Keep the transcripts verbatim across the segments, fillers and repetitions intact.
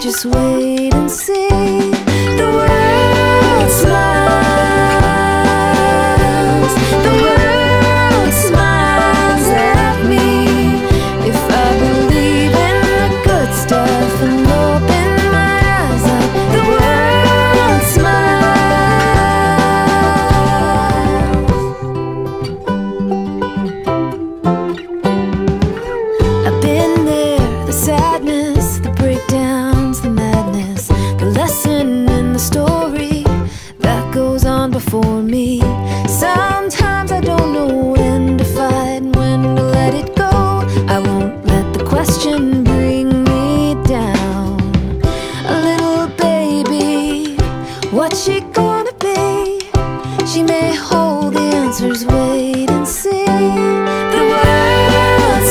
just wait and see. The world smiles, the world smiles at me if I believe in the good stuff and open my eyes up. The world smiles. I've been there, the sadness, the breakdowns, the madness, the lesson in the story that goes on before me. Sometimes I don't know when to fight and when to let it go. I won't let the question bring me down. A little baby, what's she gonna be? She may hold the answers, wait and see. The world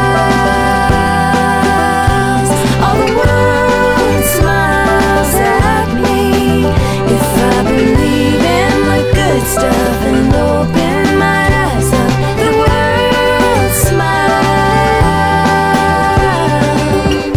smiles, all the world smiles at me if I believe in the good stuff and open my eyes up. The world smiles.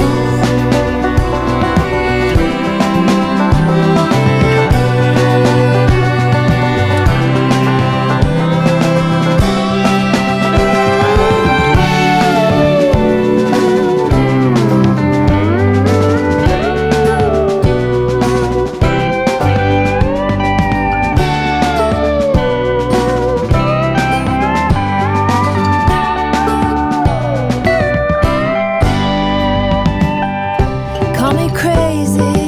Call me crazy,